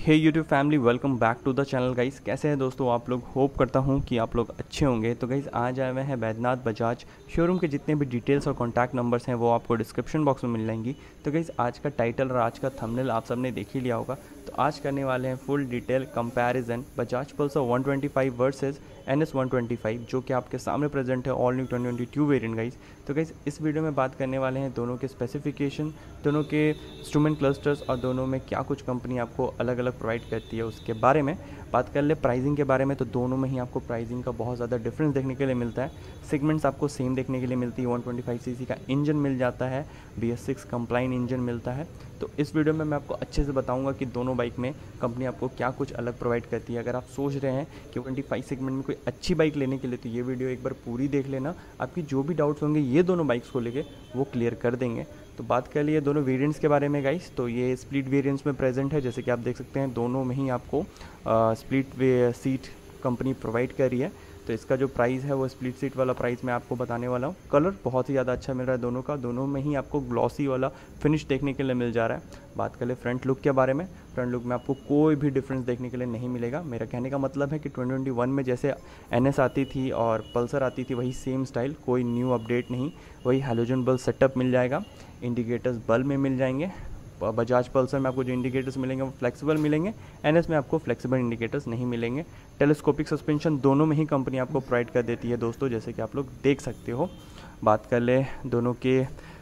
Hey YouTube family, welcome back to the channel guys. कैसे हैं दोस्तों आप लोग? होप करता हूं कि आप लोग अच्छे होंगे। तो गाइस आज आए हुए हैं बैद्यनाथ बजाज शोरूम के जितने भी डिटेल्स और कॉन्टैक्ट नंबर्स हैं वो आपको डिस्क्रिप्शन बॉक्स में मिल जाएंगी। तो गाइस आज का टाइटल और आज का थंबनेल आप सबने देख ही लिया होगा। तो आज करने वाले हैं full detail comparison Bajaj Pulsar 125 versus NS 125 जो कि आपके सामने प्रेजेंट है ऑल न्यू 2022 वेरिएंट गाइस। तो गाइस इस वीडियो में बात करने वाले हैं दोनों के स्पेसिफिकेशन, दोनों के इंस्ट्रूमेंट क्लस्टर्स और दोनों में क्या कुछ कंपनी आपको अलग अलग प्रोवाइड करती है उसके बारे में बात कर ले। प्राइसिंग के बारे में तो दोनों में ही आपको प्राइसिंग का बहुत ज़्यादा डिफरेंस देखने के लिए मिलता है। सेगमेंट्स आपको सेम देखने के लिए मिलती है। 125 सीसी का इंजन मिल जाता है, BS6 कंप्लाइन इंजन मिलता है। तो इस वीडियो में मैं आपको अच्छे से बताऊंगा कि दोनों बाइक में कंपनी आपको क्या कुछ अलग प्रोवाइड करती है। अगर आप सोच रहे हैं कि 25 सेगमेंट में कोई अच्छी बाइक लेने के लिए तो ये वीडियो एक बार पूरी देख लेना। आपकी जो भी डाउट्स होंगे ये दोनों बाइक्स को लेके वो क्लियर कर देंगे। तो बात कर लिए दोनों वेरिएंट्स के बारे में गाइस, तो ये स्प्लिट वेरिएंट्स में प्रेजेंट है। जैसे कि आप देख सकते हैं दोनों में ही आपको स्प्लिट सीट कंपनी प्रोवाइड कर रही है। तो इसका जो प्राइस है वो स्प्लिट सीट वाला प्राइस मैं आपको बताने वाला हूँ। कलर बहुत ही ज़्यादा अच्छा मिल रहा है दोनों का, दोनों में ही आपको ग्लॉसी वाला फिनिश देखने के लिए मिल जा रहा है। बात कर ले फ्रंट लुक के बारे में, फ्रंट लुक में आपको कोई भी डिफरेंस देखने के लिए नहीं मिलेगा। मेरा कहने का मतलब है कि 2021 में जैसे NS आती थी और पल्सर आती थी वही सेम स्टाइल, कोई न्यू अपडेट नहीं, वही हैलोजन बल्ब सेटअप मिल जाएगा। इंडिकेटर्स बल्ब में मिल जाएंगे। बजाज पल्सर में आपको जो इंडिकेटर्स मिलेंगे वो फ्लेक्सिबल मिलेंगे, NS में आपको फ्लेक्सिबल इंडिकेटर्स नहीं मिलेंगे। टेलीस्कोपिक सस्पेंशन दोनों में ही कंपनी आपको प्रोवाइड कर देती है दोस्तों, जैसे कि आप लोग देख सकते हो। बात कर ले दोनों के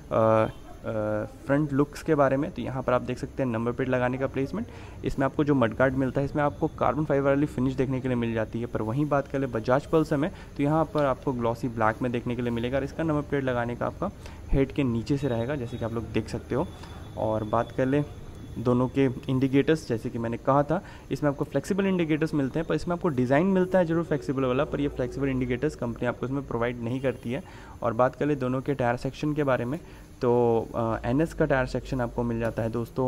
फ्रंट लुक्स के बारे में, तो यहाँ पर आप देख सकते हैं नंबर प्लेट लगाने का प्लेसमेंट। इसमें आपको जो मडगार्ड मिलता है इसमें आपको कार्बन फाइबर वाली फिनिश देखने के लिए मिल जाती है। पर वहीं बात कर ले बजाज पल्सर में तो यहाँ पर आपको ग्लॉसी ब्लैक में देखने के लिए मिलेगा और इसका नंबर प्लेट लगाने का आपका हेड के नीचे से रहेगा, जैसे कि आप लोग देख सकते हो। और बात कर ले दोनों के इंडिकेटर्स, जैसे कि मैंने कहा था इसमें आपको फ्लेक्सिबल इंडिकेटर्स मिलते हैं, पर इसमें आपको डिज़ाइन मिलता है जरूर फ्लेक्सिबल वाला, पर ये फ्लेक्सिबल इंडिकेटर्स कंपनी आपको इसमें प्रोवाइड नहीं करती है। और बात कर ले दोनों के टायर सेक्शन के बारे में, तो NS का टायर सेक्शन आपको मिल जाता है दोस्तों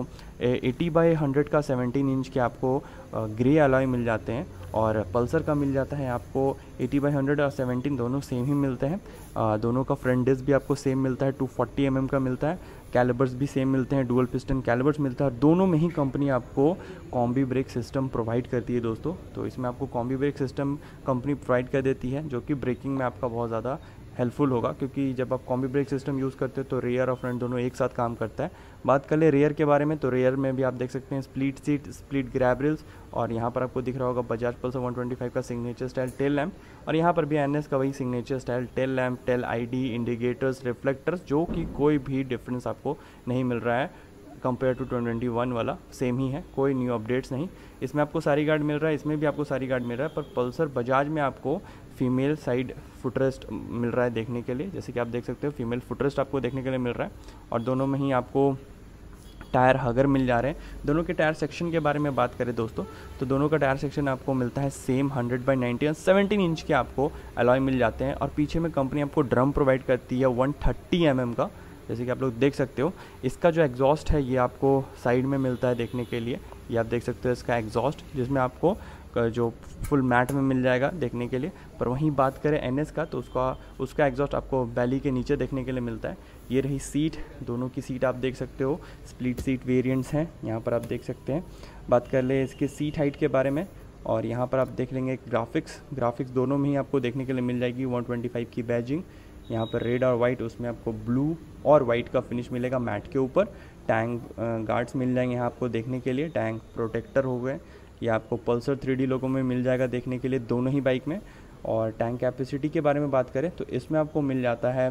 80/100 का 17 इंच के आपको ग्रे अलॉय मिल जाते हैं। और पल्सर का मिल जाता है आपको 80/100 और 17 दोनों सेम ही मिलते हैं। दोनों का फ्रंट डिस्क भी आपको सेम मिलता है, 240 mm का मिलता है। कैलिबर्स भी सेम मिलते हैं, डुअल पिस्टन कैलिबर्स मिलता है। दोनों में ही कंपनी आपको कॉम्बी ब्रेक सिस्टम प्रोवाइड करती है दोस्तों। तो इसमें आपको combi brake system company provide कर देती है जो कि ब्रेकिंग में आपका बहुत ज़्यादा हेल्पफुल होगा, क्योंकि जब आप कॉम्बी ब्रेक सिस्टम यूज़ करते हो तो रेयर और फ्रंट दोनों एक साथ काम करता है। बात कर ले रेयर के बारे में, तो रेयर में भी आप देख सकते हैं split seat, split grab rails, और यहाँ पर आपको दिख रहा होगा बजाज पल्सर 125 का सिग्नेचर स्टाइल टेल लैम्प, और यहाँ पर भी NS का वही signature style tail lamp, tail ID, indicators, reflectors, जो कि कोई भी डिफरेंस आपको नहीं मिल रहा है कंपेयर टू 2021 वाला, सेम ही है, कोई न्यू अपडेट्स नहीं। इसमें आपको सारी गार्ड मिल रहा है, इसमें भी आपको सारी गार्ड मिल रहा है, पर पल्सर बजाज में आपको फीमेल साइड फुटरेस्ट मिल रहा है देखने के लिए, जैसे कि आप देख सकते हो फीमेल फुटरेस्ट आपको देखने के लिए मिल रहा है। और दोनों में ही आपको टायर हगर मिल जा रहे हैं। दोनों के टायर सेक्शन के बारे में बात करें दोस्तों, तो दोनों का टायर सेक्शन आपको मिलता है सेम 100/90 और 17 इंच के आपको अलॉय मिल जाते हैं। और पीछे में कंपनी आपको ड्रम प्रोवाइड करती है 130 mm का, जैसे कि आप लोग देख सकते हो। इसका जो एग्जॉस्ट है ये आपको साइड में मिलता है देखने के लिए, ये आप देख सकते हो इसका एग्जॉस्ट, जिसमें आपको जो फुल मैट में मिल जाएगा देखने के लिए। पर वहीं बात करें NS का, तो उसका एग्जॉस्ट आपको बैली के नीचे देखने के लिए मिलता है। ये रही सीट, दोनों की सीट आप देख सकते हो, स्प्लिट सीट वेरिएंट्स हैं, यहाँ पर आप देख सकते हैं। बात कर ले इसके सीट हाइट के बारे में, और यहाँ पर आप देख लेंगे ग्राफिक्स दोनों में ही आपको देखने के लिए मिल जाएगी। 125 की बैजिंग, यहाँ पर रेड और वाइट, उसमें आपको ब्लू और वाइट का फिनिश मिलेगा मैट के ऊपर। टैंक गार्ड्स मिल जाएंगे यहाँ आपको देखने के लिए, टैंक प्रोटेक्टर हो गए, ये आपको पल्सर 3D लोगों में मिल जाएगा देखने के लिए दोनों ही बाइक में। और टैंक कैपेसिटी के बारे में बात करें तो इसमें आपको मिल जाता है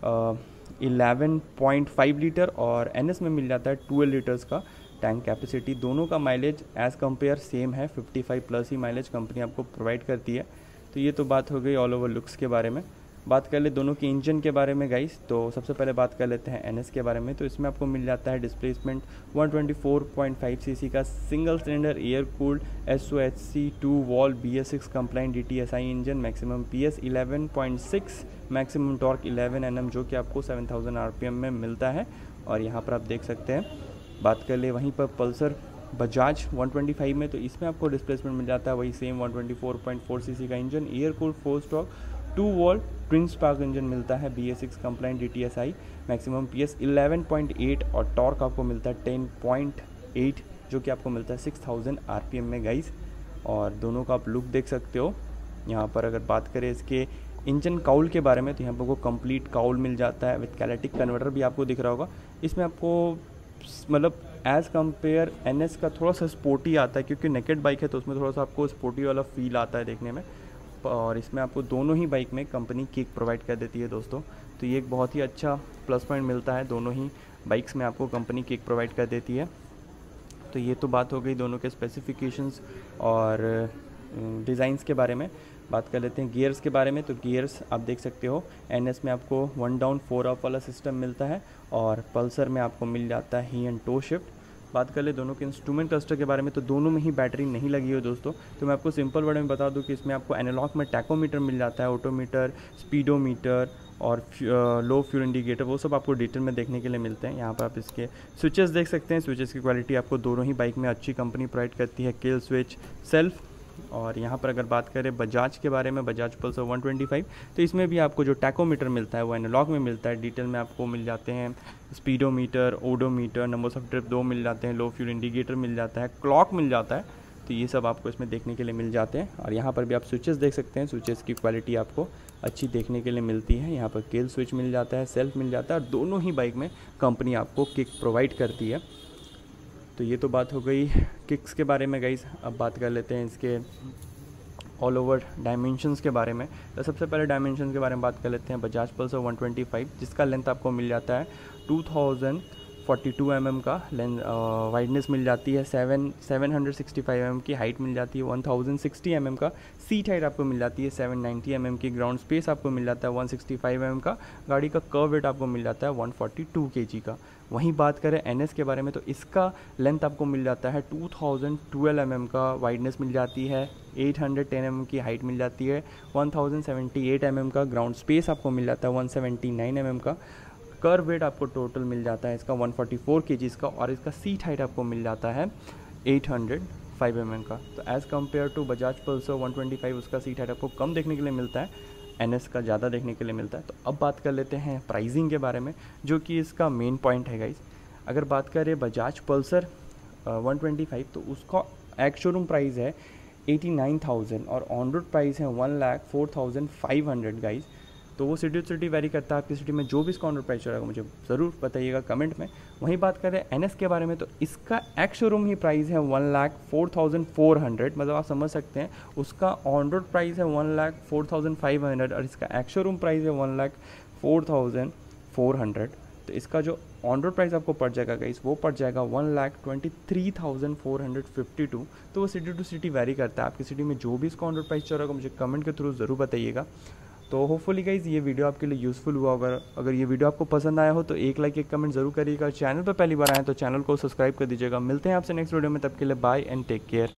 11.5 लीटर और NS में मिल जाता है 12 लीटर्स का टैंक कैपेसिटी। दोनों का माइलेज एज़ कम्पेयर सेम है, 55 प्लस ही माइलेज कंपनी आपको प्रोवाइड करती है। तो ये तो बात हो गई ऑल ओवर लुक्स के बारे में। बात कर ले दोनों के इंजन के बारे में गाइस, तो सबसे पहले बात कर लेते हैं NS के बारे में। तो इसमें आपको मिल जाता है डिस्प्लेसमेंट 124.5 सीसी का single cylinder air cooled SOHC 2 wall BS6 complaint DTSI engine, maximum PS 11.6, maximum torque 11 Nm, जो कि आपको 7000 RPM में मिलता है। और यहाँ पर आप देख सकते हैं। बात कर ले वहीं पर पल्सर बजाज 125 में, तो इसमें आपको डिस्प्लेसमेंट मिल जाता है वही सेम 124.4 सीसी का engine, air cooled 4 stroke 2 vault twin spark engine मिलता है, BS6 complaint DTSI, maximum PS 11.8 और टॉर्क आपको मिलता है 10.8 जो कि आपको मिलता है 6000 RPM में गाइस। और दोनों का आप लुक देख सकते हो। यहाँ पर अगर बात करें इसके इंजन काउल के बारे में, तो यहाँ पर आपको कंप्लीट काउल मिल जाता है विद कैलेटिक कन्वर्टर भी आपको दिख रहा होगा। इसमें आपको मतलब एज़ कम्पेयर NS का थोड़ा सा स्पोर्टी आता है, क्योंकि नेकेड बाइक है तो उसमें थोड़ा सा आपको स्पोर्टी वाला फील आता है देखने में। और इसमें आपको दोनों ही बाइक में कंपनी किक प्रोवाइड कर देती है दोस्तों, तो ये एक बहुत ही अच्छा प्लस पॉइंट मिलता है। दोनों ही बाइक्स में आपको कंपनी किक प्रोवाइड कर देती है। तो ये तो बात हो गई दोनों के स्पेसिफिकेशंस और डिज़ाइंस के बारे में। बात कर लेते हैं गियर्स के बारे में। तो गियर्स आप देख सकते हो NS में आपको 1 डाउन 4 अप वाला सिस्टम मिलता है, और पल्सर में आपको मिल जाता है ही एंड टो शिफ्ट। बात कर ले दोनों के इंस्ट्रूमेंट क्लस्टर के बारे में, तो दोनों में ही बैटरी नहीं लगी हो दोस्तों। तो मैं आपको सिंपल वर्ड में बता दूं कि इसमें आपको एनालॉग में टैकोमीटर मिल जाता है, ऑटोमीटर, स्पीडोमीटर और लो फ्यूल इंडिकेटर, वो सब आपको डिटेल में देखने के लिए मिलते हैं। यहाँ पर आप इसके स्विचेस देख सकते हैं। स्विचेस की क्वालिटी आपको दोनों ही बाइक में अच्छी कंपनी प्रोवाइड करती है, किल स्विच, सेल्फ। और यहाँ पर अगर बात करें बजाज के बारे में, बजाज पल्सर 125, तो इसमें भी आपको जो टैकोमीटर मिलता है वो एनालॉग में मिलता है। डिटेल में आपको मिल जाते हैं speedometer, odometer, numbers of trip 2 मिल जाते हैं, लो फ्यूल इंडिकेटर मिल जाता है, क्लॉक मिल जाता है। तो ये सब आपको इसमें देखने के लिए मिल जाते हैं। और यहाँ पर भी आप स्विचेस देख सकते हैं। स्विचेस की क्वालिटी आपको अच्छी देखने के लिए मिलती है। यहाँ पर किल स्विच मिल जाता है, सेल्फ मिल जाता है, और दोनों ही बाइक में कंपनी आपको किक प्रोवाइड करती है। तो ये तो बात हो गई किक्स के बारे में गाइस। अब बात कर लेते हैं इसके ऑल ओवर डायमेंशंस के बारे में। तो सबसे पहले डायमेंशन के बारे में बात कर लेते हैं बजाज पल्सर 125, जिसका लेंथ आपको मिल जाता है 2042 mm का लेंथ, वाइडनेस मिल जाती है 765 mm की, हाइट मिल जाती है 1060 mm का, सीट हाइट आपको मिल जाती है 790 mm की, ग्राउंड स्पेस आपको मिल जाता है 165 mm का, गाड़ी का कर्व वेट आपको मिल जाता है 142 kg का। वहीं बात करें NS के बारे में, तो इसका लेंथ आपको मिल जाता है 2012 mm का, वाइडनेस मिल जाती है 810 mm की, हाइट मिल जाती है 1078 mm का, ग्राउंड स्पेस आपको मिल जाता है 179 mm का, कर्व वेट आपको टोटल मिल जाता है इसका 144 kg का, और इसका सीट हाइट आपको मिल जाता है 805 mm का। तो as compare to Bajaj Pulsar 125 उसका सीट हाइट आपको कम देखने के लिए मिलता है, NS का ज़्यादा देखने के लिए मिलता है। तो अब बात कर लेते हैं प्राइसिंग के बारे में, जो कि इसका मेन पॉइंट है गाइस। अगर बात करें बजाज पल्सर 125, तो उसका एक्स शोरूम प्राइस है 89,000 और ऑन रोड प्राइस है 1,04,500 गाइस। तो वो सिटी टू सिटी वेरी करता है। आपकी सिटी में जो भी इसका ऑन रोड प्राइस रहेगा मुझे ज़रूर बताइएगा कमेंट में। वहीं बात करें NS के बारे में, तो इसका एक्स शोरूम ही प्राइस है 1,04,400, मतलब आप समझ सकते हैं उसका ऑन रोड प्राइस है 1,04,500 और इसका एक्स शोरूम प्राइस है 1,04,400। तो इसका जो ऑन रोड प्राइस आपको पड़ जाएगा गाइस, वो पड़ जाएगा 1,23,452। तो वो सिटी टू सिटी वेरी करता है। आपकी सिटी में जो भी इसका ऑन रोड प्राइस चल रहा होगा मुझे कमेंट के थ्रू ज़रूर बताइएगा। तो होपफुली गाइज ये वीडियो आपके लिए यूज़फुल हुआ होगा। अगर ये वीडियो आपको पसंद आया हो तो एक लाइक, एक कमेंट जरूर करिएगा। चैनल पर पहली बार आए तो चैनल को सब्सक्राइब कर दीजिएगा। मिलते हैं आपसे नेक्स्ट वीडियो में, तब के लिए बाय एंड टेक केयर।